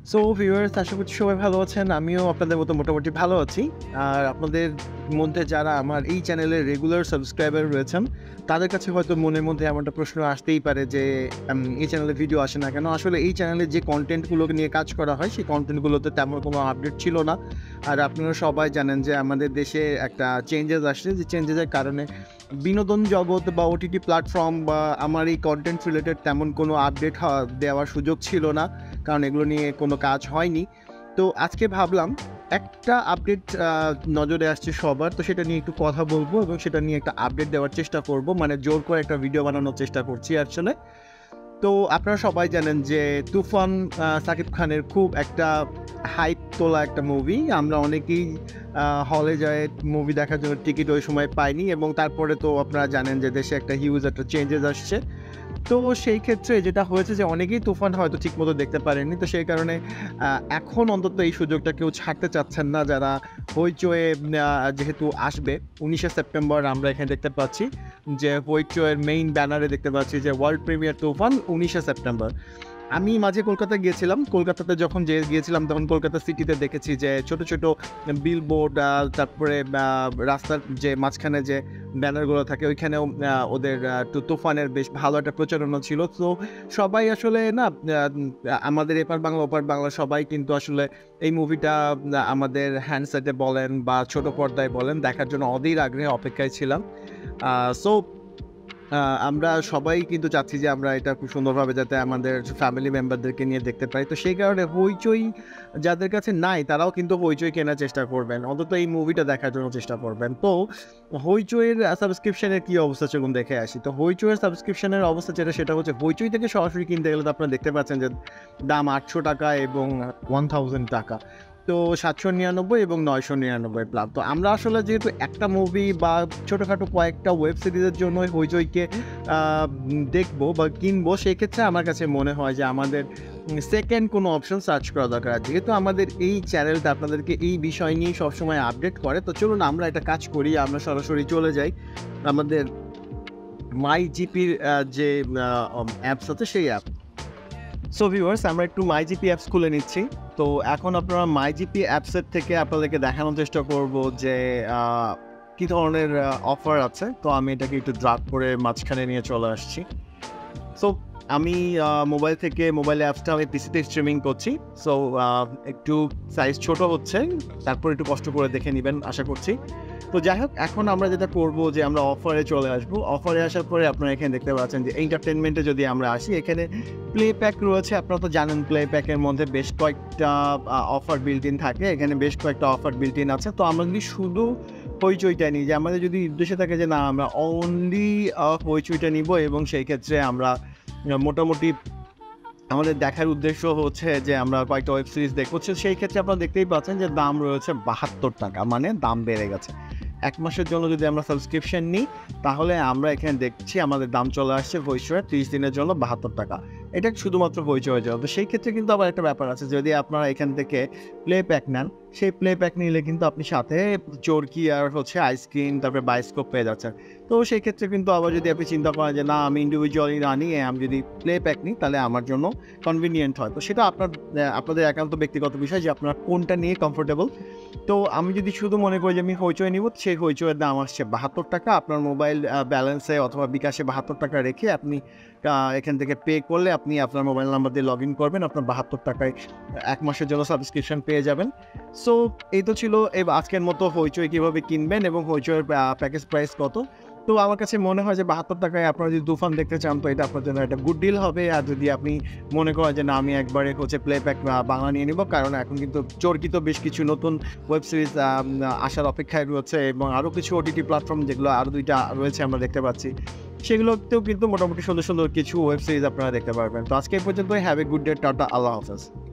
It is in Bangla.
সো ভিউয়ার্স আশা করছি সবাই ভালো আছেন। আমিও আপনাদের মতো মোটামুটি ভালো আছি। আর আপনাদের মধ্যে যারা আমার এই চ্যানেলের রেগুলার সাবস্ক্রাইবার রয়েছেন, তাদের কাছে হয়তো মনের মধ্যে এমন একটা প্রশ্ন আসতেই পারে যে এই চ্যানেলে ভিডিও আসে না কেন? আসলে এই চ্যানেলে যে কনটেন্টগুলোকে নিয়ে কাজ করা হয়, সেই কনটেন্টগুলোতে তেমন কোনো আপডেট ছিল না। আর আপনারা সবাই জানেন যে আমাদের দেশে একটা চেঞ্জেস আসছে, যে চেঞ্জেসের কারণে বিনোদন জগৎ বা ওটিটি প্ল্যাটফর্ম বা আমার এই কনটেন্ট রিলেটেড তেমন কোনো আপডেট দেওয়ার সুযোগ ছিল না। কারণ এগুলো নিয়ে কোনো কাজ হয়নি। তো আজকে ভাবলাম একটা আপডেট নজরে আসছে সবার, তো সেটা নিয়ে একটু কথা বলবো এবং সেটা নিয়ে একটা আপডেট দেওয়ার চেষ্টা করব। মানে জোর করে একটা ভিডিও বানানোর চেষ্টা করছি আসলে। তো আপনারা সবাই জানেন যে তুফান শাকিব খানের খুব একটা হাইপ তোলা একটা মুভি। আমরা অনেকেই হলে যায় মুভি দেখার জন্য টিকিট ওই সময় পাইনি, এবং তারপরে তো আপনারা জানেন যে দেশে একটা হিউজ একটা চেঞ্জেস আসছে। তো সেই ক্ষেত্রে যেটা হয়েছে যে অনেকেই তুফান হয়তো ঠিকমতো দেখতে পারেননি। তো সেই কারণে এখন অন্তত এই সুযোগটা কেউ ছাড়তে চাচ্ছেন না, যারা হইচয়ে যেহেতু আসবে 19শে সেপ্টেম্বর আমরা এখানে দেখতে পাচ্ছি যে হইচয়ের মেইন ব্যানারে দেখতে পাচ্ছি যে ওয়ার্ল্ড প্রিমিয়ার তুফান 19শে সেপ্টেম্বর। আমি মাঝে কলকাতায় গিয়েছিলাম। কলকাতাতে যখন গিয়েছিলাম তখন কলকাতা সিটিতে দেখেছি যে ছোট, ছোট বিলবোর্ড, তারপরে রাস্তার যে মাঝখানে যে ব্যানারগুলো থাকে ওইখানেও ওদের তুফানের বেশ ভালো একটা প্রচারণা ছিল। তো সবাই আসলে না আমাদের এপার বাংলা ওপার বাংলা সবাই কিন্তু আসলে এই মুভিটা আমাদের হ্যান্ডসেটে বলেন বা ছোট পর্দায় বলেন দেখার জন্য অধীর আগ্রহে অপেক্ষায় ছিলাম। সো আমরা সবাই কিন্তু চাচ্ছি যে আমরা এটা খুব সুন্দরভাবে যাতে আমাদের ফ্যামিলি মেম্বারদেরকে নিয়ে দেখতে পাই। তো সেই কারণে হইচই যাদের কাছে নাই তারাও কিন্তু হইচই কেনার চেষ্টা করবেন। অন্তত এই মুভিটা দেখার জন্য চেষ্টা করবেন। তো হইচইয়ের সাবস্ক্রিপশনের কী অবস্থা চলুন দেখে আসি। তো হইচইয়ের সাবস্ক্রিপশনের অবস্থা সেটা হচ্ছে হইচই থেকে সরাসরি কিনতে গেলে তো আপনারা দেখতে পাচ্ছেন যে দাম ৳৮০০ এবং ৳1000। তো 799 এবং 999 প্লাস। তো আমরা আসলে যেহেতু একটা মুভি বা ছোটোখাটো কয়েকটা ওয়েব সিরিজের জন্যই হইচইকে দেখবো বা কিনবো, সেক্ষেত্রে আমার কাছে মনে হয় যে আমাদের সেকেন্ড কোনো অপশন সার্চ করা দরকার। যেহেতু আমাদের এই চ্যানেলটা আপনাদেরকে এই বিষয় নিয়েই সবসময় আপডেট করে, তো চলুন আমরা একটা কাজ করি, আমরা সরাসরি চলে যাই আমাদের মাই জিপির যে অ্যাপস আছে সেই অ্যাপ। সো ভিউয়ার্স আমরা একটু মাই জিপি অ্যাপস খুলে নিচ্ছি। তো এখন আপনারা মাই জিপি অ্যাপসের থেকে আপনাদেরকে দেখানোর চেষ্টা করব যে কী ধরনের অফার আছে। তো আমি এটাকে একটু ড্রাগ করে মাঝখানে নিয়ে চলে আসছি। সো আমি মোবাইল থেকে মোবাইল অ্যাপসটা আমি পিসিতে স্ট্রিমিং করছি। সো একটু সাইজ ছোট হচ্ছে, তারপর একটু কষ্ট করে দেখে নেবেন আশা করছি। তো যাই হোক, এখন আমরা যেটা করব যে আমরা অফারে চলে আসবো। অফারে আসার পরে আপনারা এখানে দেখতে পাচ্ছেন যে এন্টারটেনমেন্টে যদি আমরা আসি, এখানে প্লে প্যাক রয়েছে। আপনারা তো জানেন প্লে প্যাকের মধ্যে বেশ কয়েকটা অফার বিল্ট ইন থাকে। এখানে বেশ কয়েকটা অফার বিল্ট ইন আছে। তো আমরা যদি শুধু হইচইটা নিই, যে আমাদের যদি উদ্দেশ্য থাকে যে না আমরা অনলি হইচইটা নিব, এবং সেই ক্ষেত্রে আমরা মোটামুটি আমাদের দেখার উদ্দেশ্য হচ্ছে যে আমরা কয়েকটা ওয়েব সিরিজ দেখবো। সেই ক্ষেত্রে আপনারা দেখতেই পাচ্ছেন যে দাম রয়েছে ৳৭২, মানে দাম বেড়ে গেছে। ১ মাসের জন্য যদি আমরা সাবস্ক্রিপশন নিই, তাহলে আমরা এখানে দেখছি আমাদের দাম চলে আসছে হইচইয়ে 30 দিনের জন্য ৳৭২। এটা শুধুমাত্র হইচইয়ের জন্য। তো সেই ক্ষেত্রে কিন্তু আবার একটা ব্যাপার আছে, যদি আপনারা এখান থেকে প্লে প্যাক নেন, সেই প্লে প্যাক নিলে কিন্তু আপনি সাথে চরকি আর আইসক্রিম, তারপরে বায়োস্কোপ পেয়ে যাচ্ছেন। তো সেই ক্ষেত্রে কিন্তু আবার যদি আপনি চিন্তা করেন যে না আমি ইন্ডিভিজুয়ালি না নিয়ে আমি যদি প্লে প্যাক নিই তাহলে আমার জন্য কনভিনিয়েন্ট হয়। তো সেটা আপনাদের একান্ত ব্যক্তিগত বিষয় যে আপনারা কোনটা নিয়ে কমফোর্টেবল। তো আমি যদি শুধু মনে করি যে আমি হইচই নিব, সেই হইচইয়ের দাম আসছে ৳৭২। আপনার মোবাইল ব্যালেন্সে অথবা বিকাশে ৳৭২ রেখে আপনি এখান থেকে পে করলে আপনি আপনার মোবাইল নাম্বার দিয়ে লগ ইন করবেন। আপনার ৳৭২ ১ মাসের জন্য সাবস্ক্রিপশন পেয়ে যাবেন। সো এই তো ছিল আজকের মতো হইচই কীভাবে কিনবেন এবং হইচইয়ের প্যাকেজ প্রাইস কত। তো আমার কাছে মনে হয় যে ৳৭২ আপনারা যদি তুফান দেখতে চান তো এটা আপনার জন্য একটা গুড ডিল হবে। আর যদি আপনি মনে করেন যে না আমি একবারে প্লে প্যাক বাংলা নিয়ে নিব, কারণ এখন কিন্তু চরকিত বেশ কিছু নতুন ওয়েব সিরিজ আসার অপেক্ষায় রয়েছে, এবং আরও কিছু ওটিটি প্ল্যাটফর্ম যেগুলো আরও ২টা রয়েছে আমরা দেখতে পাচ্ছি, সেগুলোতেও কিন্তু মোটামুটি সুন্দর, সুন্দর কিছু ওয়েব সিরিজ আপনারা দেখতে পারবেন। তো আজকে এই পর্যন্তই। Have a good day. Tata, আল্লাহ হাফেজ।